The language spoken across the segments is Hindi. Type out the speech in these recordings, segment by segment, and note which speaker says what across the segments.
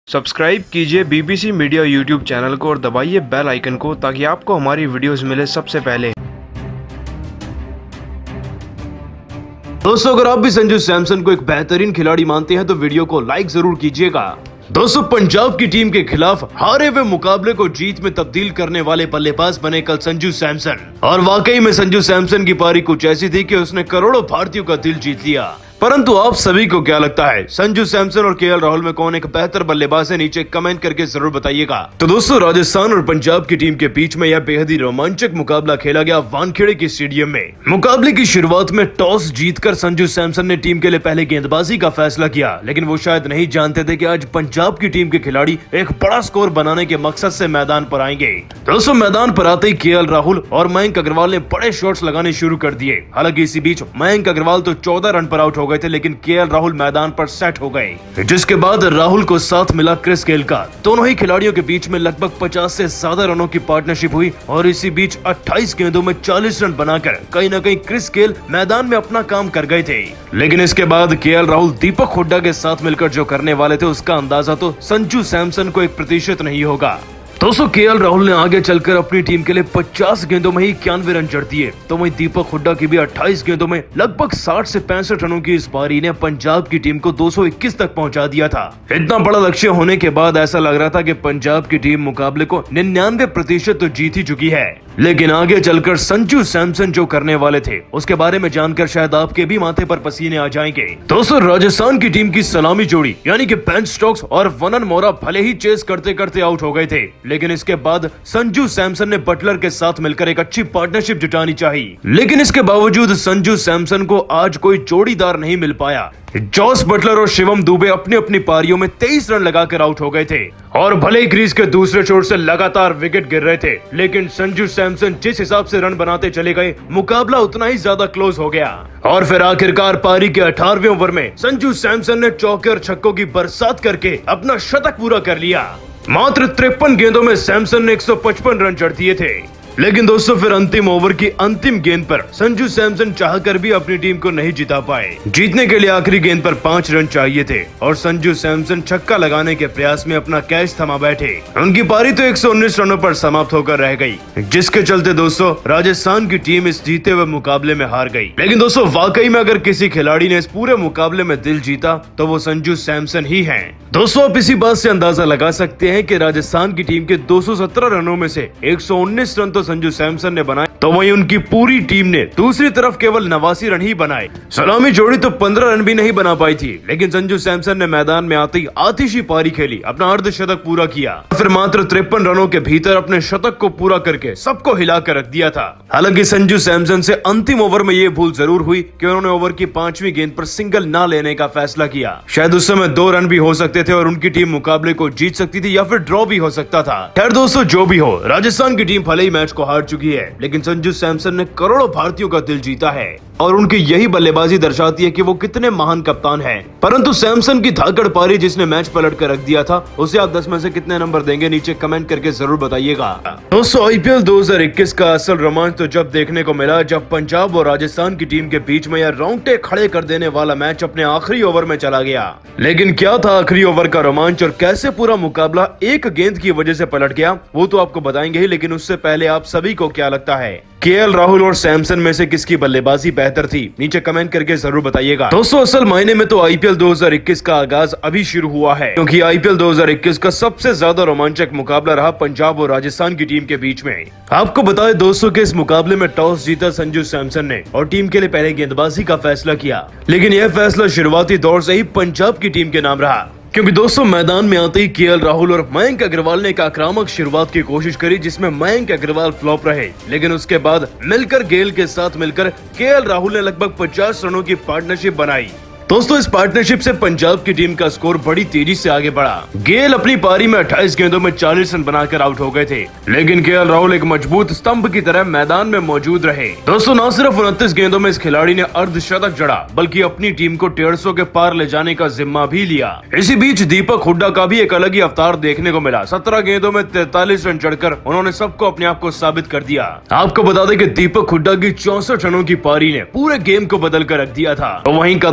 Speaker 1: सब्सक्राइब कीजिए बीबीसी मीडिया यूट्यूब चैनल को और दबाइए बेल आइकन को ताकि आपको हमारी वीडियोस मिले सबसे पहले। दोस्तों, अगर आप भी संजू सैमसन को एक बेहतरीन खिलाड़ी मानते हैं तो वीडियो को लाइक जरूर कीजिएगा। दोस्तों, पंजाब की टीम के खिलाफ हारे हुए मुकाबले को जीत में तब्दील करने वाले बल्लेबाज बने कल संजू सैमसन। और वाकई में संजू सैमसन की पारी कुछ ऐसी थी कि उसने करोड़ों भारतीयों का दिल जीत लिया। परंतु आप सभी को क्या लगता है, संजू सैमसन और केएल राहुल में कौन एक बेहतर बल्लेबाज है? नीचे कमेंट करके जरूर बताइएगा। तो दोस्तों, राजस्थान और पंजाब की टीम के बीच में यह बेहद ही रोमांचक मुकाबला खेला गया वानखेड़े की स्टेडियम में। मुकाबले की शुरुआत में टॉस जीतकर संजू सैमसन ने टीम के लिए पहले गेंदबाजी का फैसला किया, लेकिन वो शायद नहीं जानते थे कि आज पंजाब की टीम के खिलाड़ी एक बड़ा स्कोर बनाने के मकसद से मैदान पर आएंगे। दोस्तों, मैदान पर आते ही केएल राहुल और मयंक अग्रवाल ने बड़े शॉट्स लगाने शुरू कर दिए। हालांकि इसी बीच मयंक अग्रवाल तो 14 रन पर आउट हो गए थे, लेकिन केएल राहुल मैदान पर सेट हो गए, जिसके बाद राहुल को साथ मिला क्रिस गेल का। दोनों ही खिलाड़ियों के बीच में लगभग 50 से ज्यादा रनों की पार्टनरशिप हुई और इसी बीच 28 गेंदों में 40 रन बनाकर कहीं न कहीं क्रिस गेल मैदान में अपना काम कर गए थे। लेकिन इसके बाद केएल राहुल दीपक हुड्डा के साथ मिलकर जो करने वाले थे उसका अंदाजा तो संजू सैमसन को 1% नहीं होगा। दोस्तों, केएल राहुल ने आगे चलकर अपनी टीम के लिए 50 गेंदों में ही 91 रन जड़ दिए, तो वहीं दीपक हुड्डा की भी 28 गेंदों में लगभग 60 से 65 रनों की इस पारी ने पंजाब की टीम को 221 तक पहुंचा दिया था। इतना बड़ा लक्ष्य होने के बाद ऐसा लग रहा था कि पंजाब की टीम मुकाबले को 99% तो जीत ही चुकी है, लेकिन आगे चलकर संजू सैमसन जो करने वाले थे उसके बारे में जानकर शायद आपके भी माथे पर पसीने आ जाएंगे। दोस्तों, राजस्थान की टीम की सलामी जोड़ी यानी कि बेन स्टोक्स और वनन मोरा भले ही चेस करते करते आउट हो गए थे, लेकिन इसके बाद संजू सैमसन ने बटलर के साथ मिलकर एक अच्छी पार्टनरशिप जुटानी चाहिए। लेकिन इसके बावजूद संजू सैमसन को आज कोई जोड़ीदार नहीं मिल पाया। जॉस बटलर और शिवम दुबे अपनी अपनी पारियों में 23 रन लगाकर आउट हो गए थे और भले ही क्रीज के दूसरे छोर से लगातार विकेट गिर रहे थे, लेकिन संजू सैमसन जिस हिसाब से रन बनाते चले गए मुकाबला उतना ही ज्यादा क्लोज हो गया। और फिर आखिरकार पारी के 18वें ओवर में संजू सैमसन ने चौके और छक्कों की बरसात करके अपना शतक पूरा कर लिया। मात्र 53 गेंदों में सैमसन ने 155 रन जड़ दिए थे। लेकिन दोस्तों, फिर अंतिम ओवर की अंतिम गेंद पर संजू सैमसन चाहकर भी अपनी टीम को नहीं जिता पाए। जीतने के लिए आखिरी गेंद पर 5 रन चाहिए थे और संजू सैमसन छक्का लगाने के प्रयास में अपना कैच थमा बैठे। उनकी पारी तो 119 रनों पर समाप्त होकर रह गई, जिसके चलते दोस्तों राजस्थान की टीम इस जीते हुए मुकाबले में हार गई। लेकिन दोस्तों, वाकई में अगर किसी खिलाड़ी ने इस पूरे मुकाबले में दिल जीता तो वो संजू सैमसन ही है। दोस्तों, आप इसी बात से अंदाजा लगा सकते हैं कि राजस्थान की टीम के 217 रनों में से 119 रन तो संजू सैमसन ने बनाए, तो वहीं उनकी पूरी टीम ने दूसरी तरफ केवल 89 रन ही बनाए। सलामी जोड़ी तो 15 रन भी नहीं बना पाई थी, लेकिन संजू सैमसन ने मैदान में आते ही आतिशी पारी खेली, अपना अर्धशतक पूरा किया, फिर मात्र 53 रनों के भीतर अपने शतक को पूरा करके सबको हिला कर रख दिया था। हालांकि संजू सैमसन से अंतिम ओवर में ये भूल जरूर हुई कि उन्होंने ओवर की 5वीं गेंद पर सिंगल ना लेने का फैसला किया। शायद उस समय 2 रन भी हो सकते थे और उनकी टीम मुकाबले को जीत सकती थी या फिर ड्रॉ भी हो सकता था। खैर दोस्तों, जो भी हो, राजस्थान की टीम भले ही मैच को हार चुकी है, लेकिन संजू सैमसन ने करोड़ों भारतीयों का दिल जीता है और उनकी यही बल्लेबाजी दर्शाती है कि वो कितने महान कप्तान हैं। परंतु सैमसन की धाकड़ पारी जिसने मैच पलट कर रख दिया था, उसे आप 10 में से कितने नंबर देंगे? नीचे कमेंट करके जरूर बताइएगा। दोस्तों, आईपीएल 2021 का असल रोमांच तो जब देखने को मिला जब पंजाब और राजस्थान की टीम के बीच में यह रोंगटे खड़े कर देने वाला मैच अपने आखिरी ओवर में चला गया। लेकिन क्या था आखिरी ओवर का रोमांच और कैसे पूरा मुकाबला एक गेंद की वजह से पलट गया, वो तो आपको बताएंगे ही। लेकिन उससे पहले आप सभी को क्या लगता है, केएल राहुल और सैमसन में से किसकी बल्लेबाजी बेहतर थी? नीचे कमेंट करके जरूर बताइएगा। दोस्तों, असल मायने में तो आईपीएल 2021 का आगाज अभी शुरू हुआ है, क्योंकि आईपीएल 2021 का सबसे ज्यादा रोमांचक मुकाबला रहा पंजाब और राजस्थान की टीम के बीच में। आपको बताएं दोस्तों कि इस मुकाबले में टॉस जीता संजू सैमसन ने और टीम के लिए पहले गेंदबाजी का फैसला किया, लेकिन यह फैसला शुरुआती दौर से ही पंजाब की टीम के नाम रहा, क्योंकि दोस्तों मैदान में आते ही केएल राहुल और मयंक अग्रवाल ने एक आक्रामक शुरुआत की कोशिश करी, जिसमें मयंक अग्रवाल फ्लॉप रहे। लेकिन उसके बाद मिलकर गेल के साथ मिलकर केएल राहुल ने लगभग 50 रनों की पार्टनरशिप बनाई। दोस्तों, इस पार्टनरशिप से पंजाब की टीम का स्कोर बड़ी तेजी से आगे बढ़ा। गेल अपनी पारी में 28 गेंदों में 40 रन बनाकर आउट हो गए थे, लेकिन केएल राहुल एक मजबूत स्तंभ की तरह मैदान में मौजूद रहे। दोस्तों, न सिर्फ 29 गेंदों में इस खिलाड़ी ने अर्धशतक जड़ा, बल्कि अपनी टीम को 150 के पार ले जाने का जिम्मा भी लिया। इसी बीच दीपक हुड्डा का भी एक अलग ही अवतार देखने को मिला। 17 गेंदों में 43 रन जड़कर उन्होंने सबको अपने आप को साबित कर दिया। आपको बता दें कि दीपक हुड्डा की 64 रनों की पारी ने पूरे गेम को बदल कर रख दिया था। तो वहीं कप्तान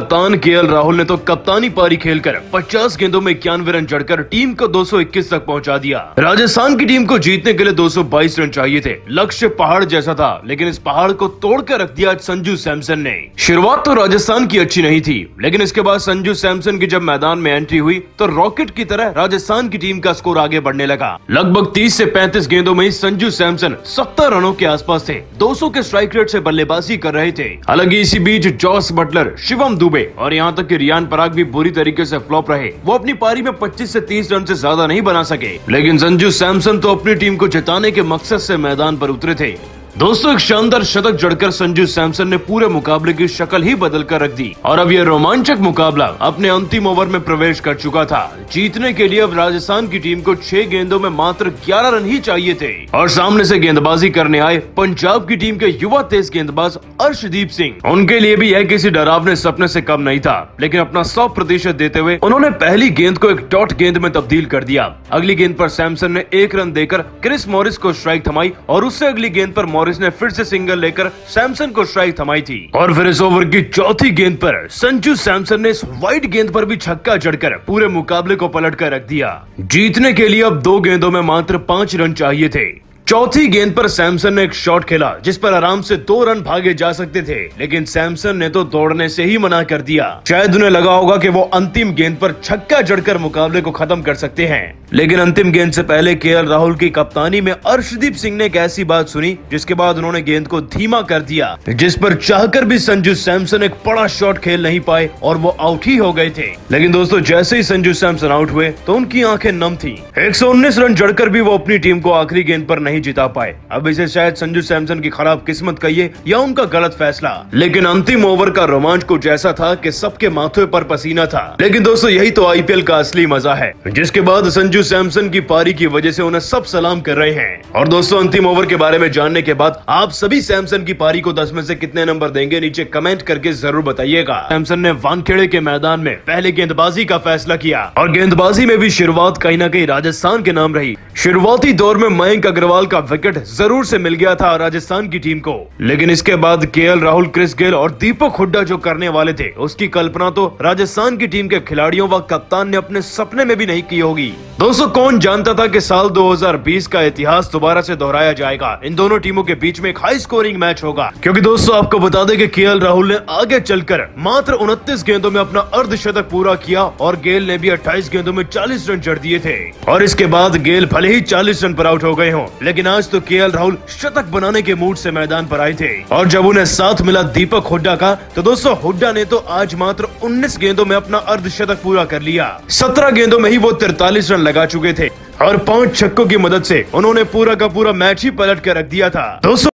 Speaker 1: केएल राहुल ने तो कप्तानी पारी खेलकर 50 गेंदों में 91 रन जड़कर टीम को 221 तक पहुंचा दिया। राजस्थान की टीम को जीतने के लिए 222 रन चाहिए थे। लक्ष्य पहाड़ जैसा था, लेकिन इस पहाड़ को तोड़कर रख दिया संजू सैमसन ने। शुरुआत तो राजस्थान की अच्छी नहीं थी, लेकिन इसके बाद संजू सैमसन की जब मैदान में एंट्री हुई तो रॉकेट की तरह राजस्थान की टीम का स्कोर आगे बढ़ने लगा। लगभग 30 से 35 गेंदों में संजू सैमसन 70 रनों के आसपास थे। 200 के स्ट्राइक रेट से बल्लेबाजी कर रहे थे। हालांकि इसी बीच जॉस बटलर, शिवम दुबे और यहाँ तक कि रियान पराग भी बुरी तरीके से फ्लॉप रहे। वो अपनी पारी में 25 से 30 रन से ज्यादा नहीं बना सके, लेकिन संजू सैमसन तो अपनी टीम को जिताने के मकसद से मैदान पर उतरे थे। दोस्तों, एक शानदार शतक जड़कर संजू सैमसन ने पूरे मुकाबले की शक्ल ही बदल कर रख दी और अब यह रोमांचक मुकाबला अपने अंतिम ओवर में प्रवेश कर चुका था। जीतने के लिए अब राजस्थान की टीम को 6 गेंदों में मात्र 11 रन ही चाहिए थे और सामने से गेंदबाजी करने आए पंजाब की टीम के युवा तेज गेंदबाज अर्शदीप सिंह। उनके लिए भी यह किसी डरावने सपने से कम नहीं था, लेकिन अपना 100% देते हुए उन्होंने पहली गेंद को एक डॉट गेंद में तब्दील कर दिया। अगली गेंद पर सैमसन ने 1 रन देकर क्रिस मॉरिस को स्ट्राइक थमाई और उससे अगली गेंद पर मॉरिस ने फिर से सिंगल लेकर सैमसन को स्ट्राइक थमाई थी। और फिर इस ओवर की चौथी गेंद पर संजू सैमसन ने इस वाइड गेंद पर भी छक्का जड़कर पूरे मुकाबले को पलट कर रख दिया। जीतने के लिए अब 2 गेंदों में मात्र 5 रन चाहिए थे। चौथी गेंद पर सैमसन ने एक शॉट खेला जिस पर आराम से 2 रन भागे जा सकते थे, लेकिन सैमसन ने तो दौड़ने से ही मना कर दिया। शायद उन्हें लगा होगा कि वो अंतिम गेंद पर छक्का जड़कर मुकाबले को खत्म कर सकते हैं, लेकिन अंतिम गेंद से पहले केएल राहुल की कप्तानी में अर्शदीप सिंह ने एक ऐसी बात सुनी जिसके बाद उन्होंने गेंद को धीमा कर दिया, जिस पर चाहकर भी संजू सैमसन एक बड़ा शॉट खेल नहीं पाए और वो आउट ही हो गए थे। लेकिन दोस्तों, जैसे ही संजू सैमसन आउट हुए तो उनकी आंखें नम थी। 119 रन जड़कर भी वो अपनी टीम को आखिरी गेंद पर नहीं जिता पाए। अब इसे शायद संजू सैमसन की खराब किस्मत कहिए या उनका गलत फैसला, लेकिन अंतिम ओवर का रोमांच कुछ ऐसा था कि सबके माथे पर पसीना था। लेकिन दोस्तों, यही तो आईपीएल का असली मजा है, जिसके बाद संजू सैमसन की पारी की वजह से उन्हें सब सलाम कर रहे हैं। और दोस्तों, अंतिम ओवर के बारे में जानने के बाद आप सभी सैमसन की पारी को 10 में से कितने नंबर देंगे, नीचे कमेंट करके जरूर बताइएगा। सैमसन ने वानखेड़े के मैदान में पहले गेंदबाजी का फैसला किया और गेंदबाजी में भी शुरुआत कहीं न कहीं राजस्थान के नाम रही। शुरुआती दौर में मयंक अग्रवाल का विकेट जरूर से मिल गया था राजस्थान की टीम को, लेकिन इसके बाद केएल राहुल, क्रिस गेल और दीपक हुड्डा जो करने वाले थे उसकी कल्पना तो राजस्थान की टीम के खिलाड़ियों व कप्तान ने अपने सपने में भी नहीं की होगी। दोस्तों, कौन जानता था कि साल 2020 का इतिहास दोबारा से दोहराया जाएगा। इन दोनों टीमों के बीच में एक हाई स्कोरिंग मैच होगा, क्योंकि दोस्तों आपको बता दें कि केएल राहुल ने आगे चलकर मात्र 29 गेंदों में अपना अर्धशतक पूरा किया और गेल ने भी 28 गेंदों में 40 रन जड़ दिए थे। और इसके बाद गेल भले ही 40 रन पर आउट हो गए हों, लेकिन आज तो केएल राहुल शतक बनाने के मूड से मैदान पर आए थे। और जब उन्हें साथ मिला दीपक हुड्डा का, तो दोस्तों हुड्डा ने तो आज मात्र 19 गेंदों में अपना अर्धशतक पूरा कर लिया। 17 गेंदों में ही वो 43 रन लगा चुके थे और 5 छक्कों की मदद से उन्होंने पूरा का पूरा मैच ही पलट कर रख दिया था। दोस्तों